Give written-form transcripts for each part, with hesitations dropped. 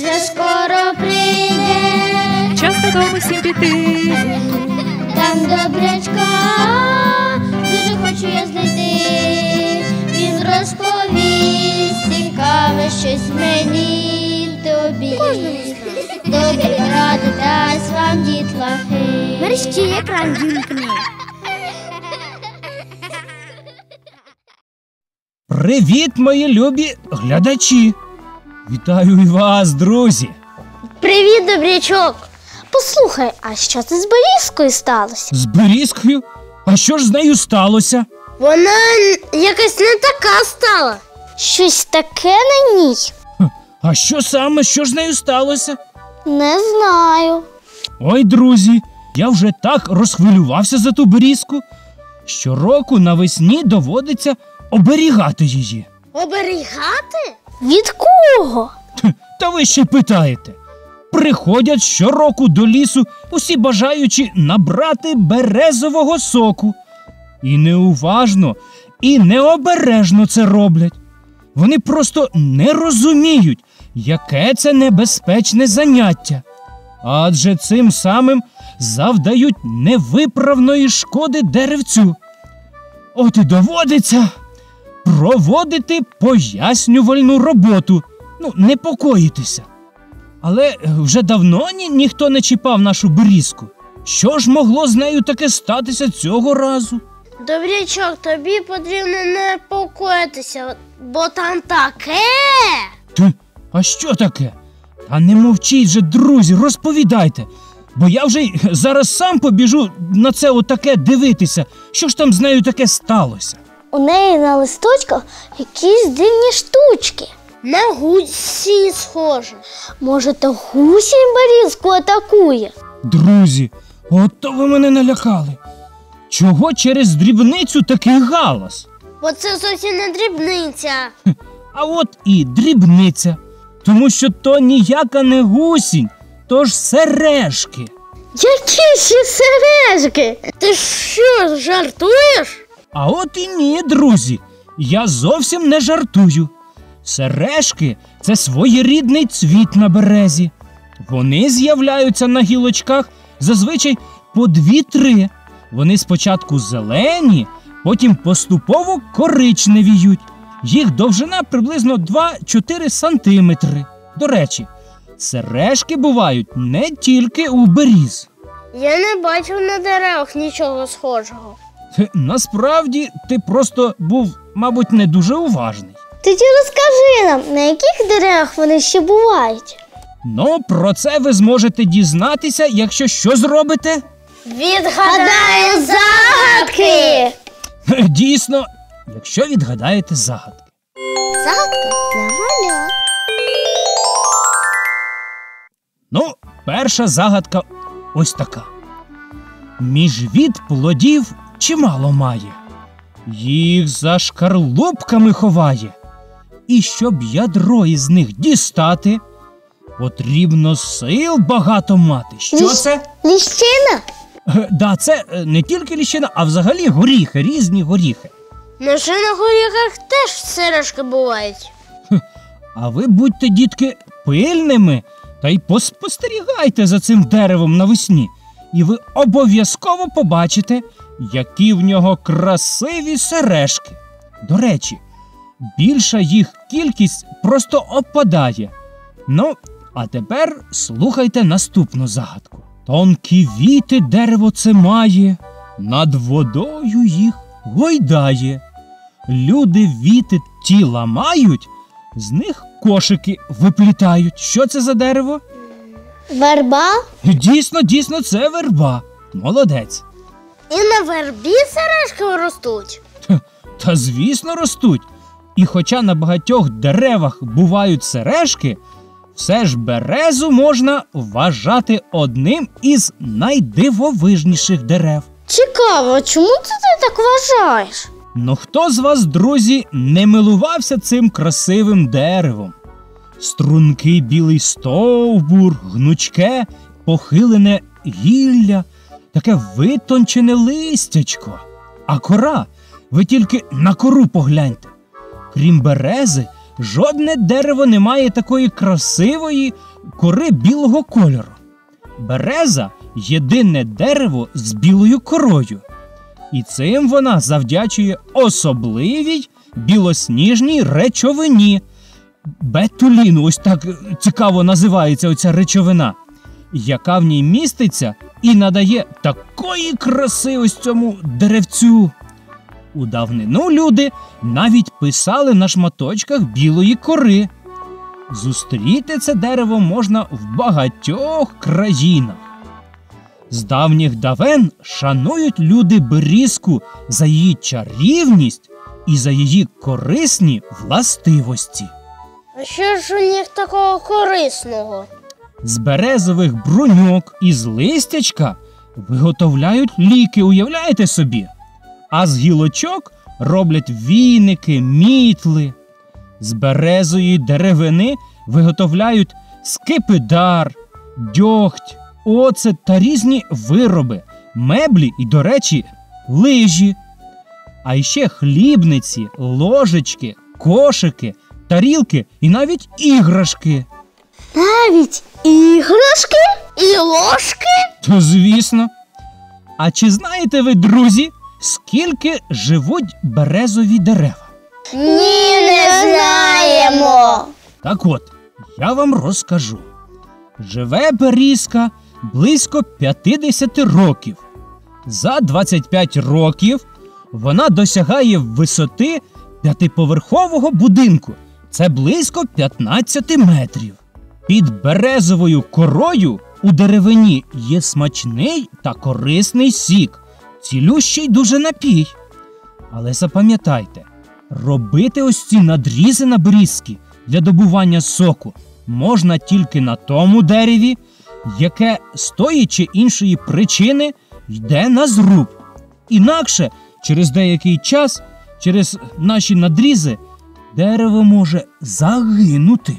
вже скоро прийде. Час додому всім піти. Там добрячка дуже хочу я знайти. Він розповість цікаве щось мені й тобі. Добрі ради дасть вам дітлахи. Мерщій екран вімкни. Привіт, мої любі глядачі! Вітаю і вас, друзі! Привіт, добрячок. Послухай, а що це з Берізкою сталося? З Берізкою? А що ж з нею сталося? Вона якась не така стала. Щось таке на ній? А що саме, що ж з нею сталося? Не знаю. Ой, друзі, я вже так розхвилювався за ту Берізку. Щороку навесні доводиться оберігати її. Оберігати? Від кого? Та ви ще питаєте. Приходять щороку до лісу усі бажаючі набрати березового соку. І неуважно, і необережно це роблять. Вони просто не розуміють, яке це небезпечне заняття. Адже цим самим завдають невиправної шкоди деревцю. От і доводиться проводити пояснювальну роботу, непокоїтися. Але вже давно ніхто не чіпав нашу берізку. Що ж могло з нею таке статися цього разу? Добрячок, тобі потрібно не покоїтися, бо там таке. А що таке? Та не мовчіть же, друзі, розповідайте. Бо я вже зараз сам побіжу на це отаке дивитися. Що ж там з нею таке сталося? У неї на листочках якісь дивні штучки. На гусінь схоже. Може, то гусінь берізку атакує? Друзі, ото ви мене налякали. Чого через дрібницю такий галас? Бо це зовсім не дрібниця. А от і дрібниця. Тому що то ніяка не гусінь, то ж сережки. Які ще сережки? Ти що, жартуєш? А от і ні, друзі, я зовсім не жартую. Сережки – це своєрідний цвіт на березі. Вони з'являються на гілочках зазвичай по 2-3. Вони спочатку зелені, потім поступово коричневіють. Їх довжина приблизно 2-4 сантиметри. До речі, сережки бувають не тільки у беріз. Я не бачив на деревах нічого схожого. Насправді, ти просто був, мабуть, не дуже уважний. Тоді розкажи нам, на яких деревах вони ще бувають? Про це ви зможете дізнатися, якщо що зробите? Відгадаю загадки! Дійсно, якщо відгадаєте загадки. Загадка для малят. Перша загадка ось така. Міжвід плодів чимало має, їх за шкарлупками ховає. І щоб ядро із них дістати, потрібно сил багато мати. Що це? Ліщина? Да, це не тільки ліщина, а взагалі горіхи, різні горіхи. На горіхах теж сережки бувають. А ви будьте, дітки, пильними та й поспостерігайте за цим деревом навесні. І ви обов'язково побачите, які в нього красиві сережки. До речі, більша їх кількість просто опадає. А тепер слухайте наступну загадку. Тонкі віти дерево це має, над водою їх гойдає. Люди віти ті ламають, з них кошики виплітають. Що це за дерево? Верба? Дійсно, це верба. Молодець. І на вербі сережки ростуть? Та звісно ростуть. І хоча на багатьох деревах бувають сережки, все ж березу можна вважати одним із найдивовижніших дерев. Цікаво, чому ти так вважаєш? Хто з вас, друзі, не милувався цим красивим деревом? Стрункий білий стовбур, гнучке, похилене гілля, таке витончене листячко. А кора, ви тільки на кору погляньте. Крім берези, жодне дерево не має такої красивої кори білого кольору. Береза – єдине дерево з білою корою. І цим вона завдячує особливій білосніжній речовині. Бетуліну, ось так цікаво називається оця речовина, яка в ній міститься і надає такої краси ось цьому деревцю. У давнину люди навіть писали на шматочках білої кори. Зустріти це дерево можна в багатьох країнах. З давніх давен шанують люди берізку за її чарівність і за її корисні властивості. А що ж у них такого корисного? З березових бруньок і з листячка виготовляють ліки, уявляєте собі? А з гілочок роблять віники, мітли. З березової деревини виготовляють скипидар, дьогть, оцет та різні вироби, меблі і, до речі, лижі. А іще хлібниці, ложечки, кошики, тарілки і навіть іграшки. Навіть іграшки і ложки? То звісно. А чи знаєте ви, друзі, скільки живуть березові дерева? Ні, не знаємо. Так от, я вам розкажу. Живе берізка близько 50 років. За 25 років вона досягає висоти 5-поверхового будинку. Це близько 15 метрів. Під березовою корою у деревині є смачний та корисний сік, цілющий дуже напій. Але запам'ятайте, робити ось ці надрізи на берізки для добування соку можна тільки на тому дереві, яке з тої чи іншої причини йде на зруб. Інакше через деякий час, через наші надрізи, дерево може загинути.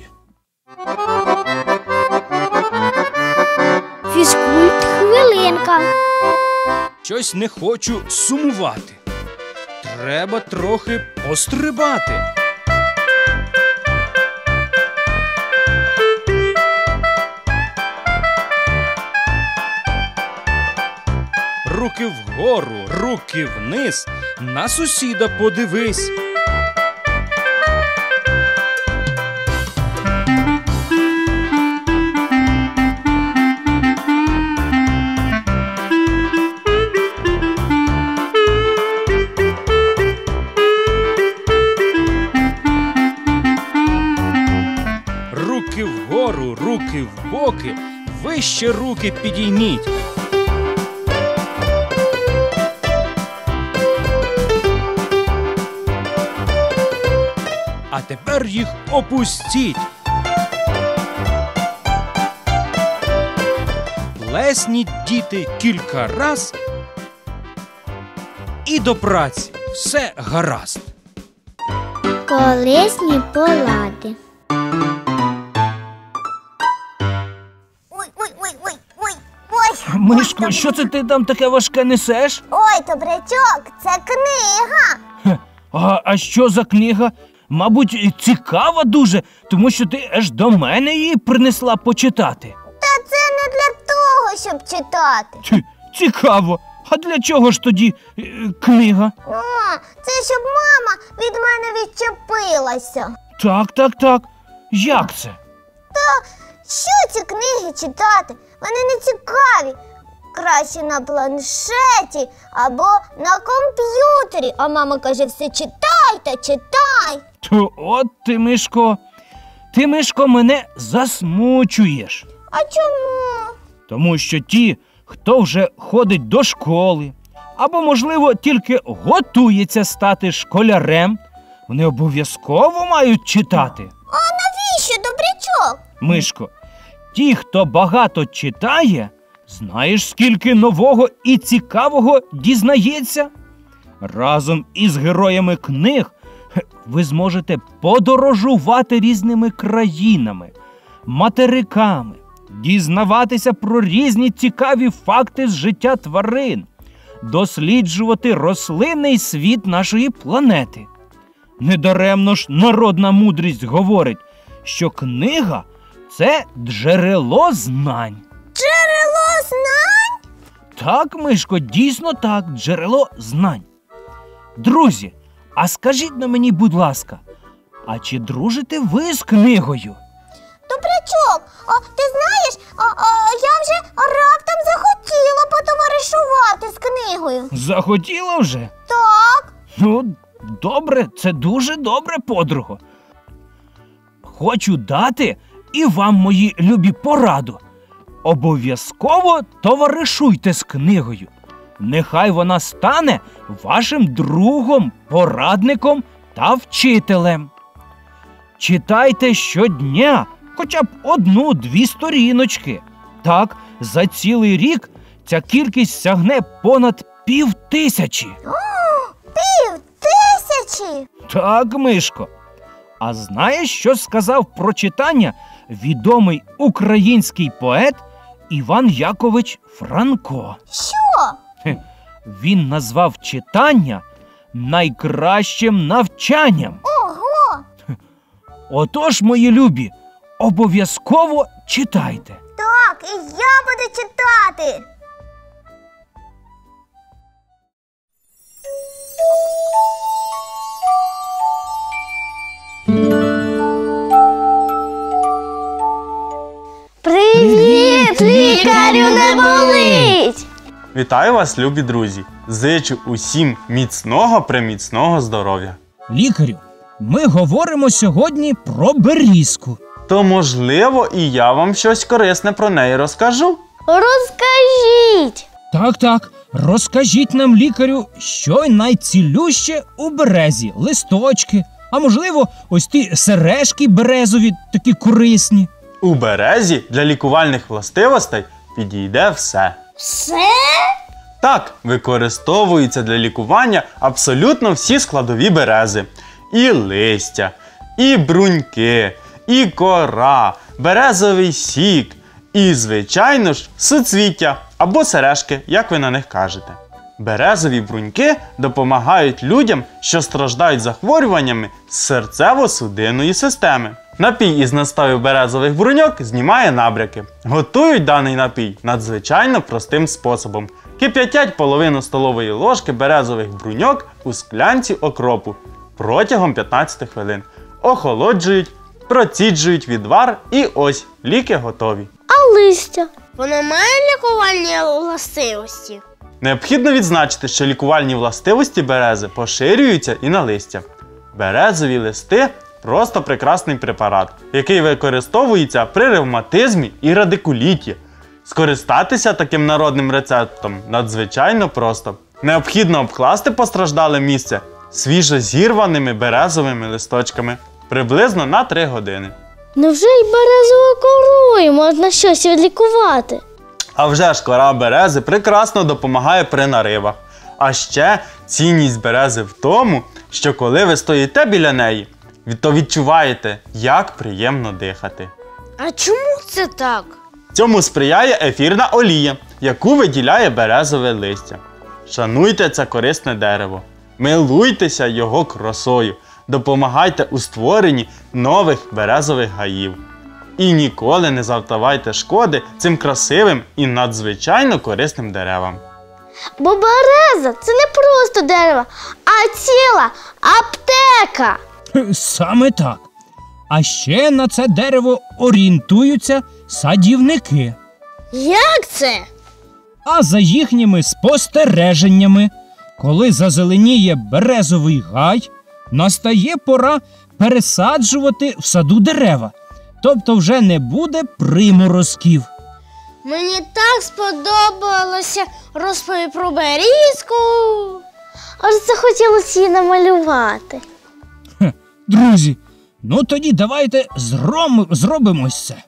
Фізкульт-хвилинка. Щось не хочу сумувати. Треба трохи пострибати. Руки вгору, руки вниз, на сусіда подивись. Руки вгору, руки в боки, вище руки підійміть. А тепер їх опустіть. Плесніть, діти, кілька раз і до праці. Все гаразд. Корисні поради. Ой. Мишко, що це ти там таке важке несеш? Ой, добрячок, це книга. А що за книга? Мабуть, цікава дуже, тому що ти аж до мене її принесла почитати. Та це не для того, щоб читати. Цікаво. А для чого ж тоді книга? О, це щоб мама від мене відчепилася. Так. Як це? Що ці книги читати? Вони не цікаві. Краще на планшеті або на комп'ютері. А мама каже, все читай та читай. То от ти, Мишко, мене засмучуєш. А чому? Тому що ті, хто вже ходить до школи, або, можливо, тільки готується стати школярем, вони обов'язково мають читати. А навіщо, добрячок? Мишко, ті, хто багато читає, знаєш, скільки нового і цікавого дізнається? Разом із героями книг ви зможете подорожувати різними країнами, материками, дізнаватися про різні цікаві факти з життя тварин, досліджувати рослинний світ нашої планети. Недаремно ж народна мудрість говорить, що книга – це джерело знань. Джерело знань? Так, Мишко, дійсно так, джерело знань. Друзі, а скажіть на мені, будь ласка, а чи дружите ви з книгою? Добрячок, ти знаєш, я вже раптом захотіла потоваришувати з книгою. Захотіла вже? Так. Ну, добре, це дуже добре, подруго. Хочу дати і вам, мої любі, пораду. Обов'язково товаришуйте з книгою. Нехай вона стане вашим другом, порадником та вчителем. Читайте щодня хоча б 1-2 сторіночки. Так, за цілий рік ця кількість сягне понад 5000. 5000? Так, Мишко. А знаєш, що сказав про читання відомий український поет Іван Якович Франко? Що? Він назвав читання найкращим навчанням. Ого! Отож, мої любі, обов'язково читайте. Так, і я буду читати. Привіт, лікарю, не болить! Вітаю вас, любі друзі! Зичу усім міцного здоров'я. Лікарю, ми говоримо сьогодні про берізку. То, можливо, і я вам щось корисне про неї розкажу. Розкажіть! Так, розкажіть нам, лікарю, що найцілюще у березі, листочки, а можливо, ось ті сережки березові, такі корисні. У березі для лікувальних властивостей підійде все. Все? Так, використовуються для лікування абсолютно всі складові берези. І листя, і бруньки, і кора, березовий сік, і, звичайно ж, суцвіття або сережки, як ви на них кажете. Березові бруньки допомагають людям, що страждають захворюваннями серцево-судинної системи. Напій із настою березових бруньок знімає набряки. Готують даний напій надзвичайно простим способом. Кип'ятять половину столової ложки березових бруньок у склянці окропу протягом 15 хвилин. Охолоджують, проціджують відвар і ось ліки готові. А листя? Воно має лікувальні властивості? Необхідно відзначити, що лікувальні властивості берези поширюються і на листя. Березові листи – просто прекрасний препарат, який використовується при ревматизмі і радикуліті. Скористатися таким народним рецептом надзвичайно просто. Необхідно обкласти постраждале місце свіжозірваними березовими листочками приблизно на 3 години. Невже й березовою корою можна щось відлікувати? А вже ж кора берези прекрасно допомагає при наривах. А ще цінність берези в тому, що коли ви стоїте біля неї, то відчуваєте, як приємно дихати. А чому це так? Цьому сприяє ефірна олія, яку виділяє березове листя. Шануйте це корисне дерево, милуйтеся його красою, допомагайте у створенні нових березових гаїв. І ніколи не завдавайте шкоди цим красивим і надзвичайно корисним деревам. Бо береза – це не просто дерево, а ціла аптека. Саме так. А ще на це дерево орієнтуються садівники. Як це? А за їхніми спостереженнями, коли зазеленіє березовий гай, настає пора пересаджувати в саду дерева. Тобто вже не буде приморозків. Мені так сподобалося розповідь про берізку. Аж захотілося її намалювати. Друзі, ну тоді давайте зробимо ось це.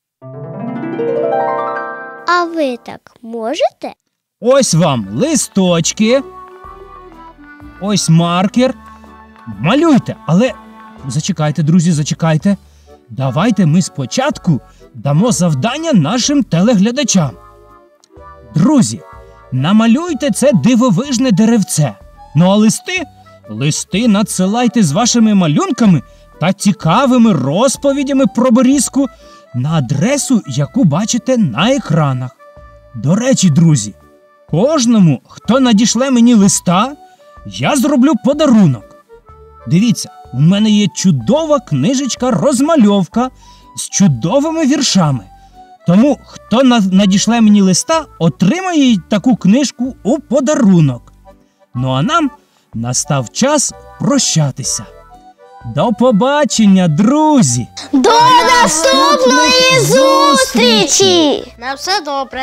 А ви так можете? Ось вам листочки, ось маркер. Малюйте, але зачекайте, друзі, зачекайте. Давайте ми спочатку дамо завдання нашим телеглядачам. Друзі, намалюйте це дивовижне деревце. Ну а листи листи надсилайте з вашими малюнками та цікавими розповідями про берізку на адресу, яку бачите на екранах. До речі, друзі, кожному, хто надішле мені листа, я зроблю подарунок. Дивіться, у мене є чудова книжечка-розмальовка з чудовими віршами. Тому, хто надішле мені листа, отримає таку книжку у подарунок. Ну а нам настав час прощатися. До побачення, друзі! До наступної зустрічі! На все добре.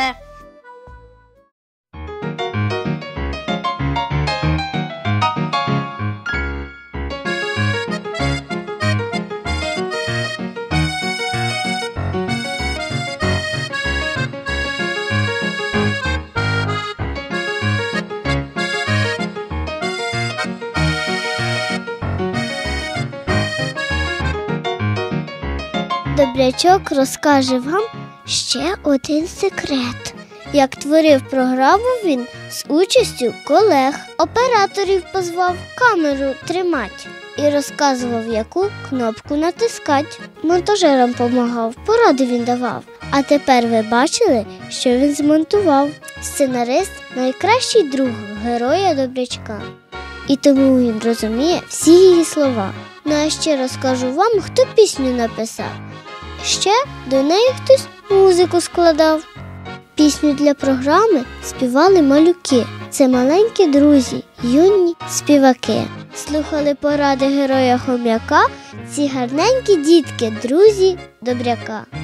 Добрячок розкаже вам ще один секрет. Як творив програму він з участю колег, операторів позвав камеру тримати і розказував, яку кнопку натискати. Монтажерам помагав, поради він давав. А тепер ви бачили, що він змонтував. Сценарист – найкращий друг героя Добрячка. І тому він розуміє всі її слова. Ну а ще розкажу вам, хто пісню написав. Ще до неї хтось музику складав. Пісню для програми співали малюки. Це маленькі друзі, юні співаки. Слухали поради героя Хом'яка ці гарненькі дітки, друзі Добряка.